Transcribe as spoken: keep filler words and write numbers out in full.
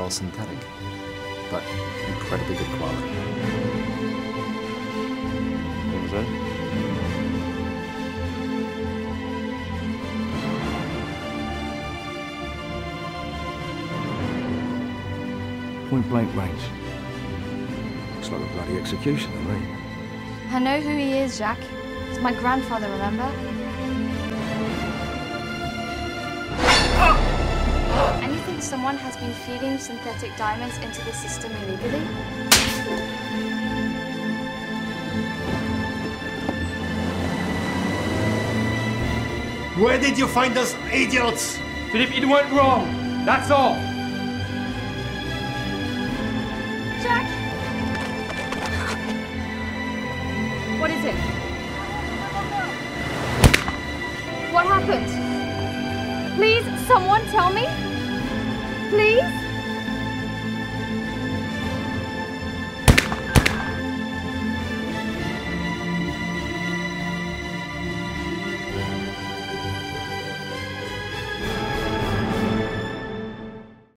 all synthetic, but incredibly good quality. What was that? Point blank range. Looks like a bloody execution to me. I know who he is, Jack. It's my grandfather, remember? And you think someone has been feeding synthetic diamonds into the system illegally? Where did you find those idiots? Philip, it went wrong. That's all. Jack! What is it? What happened? Please, someone tell me? Please?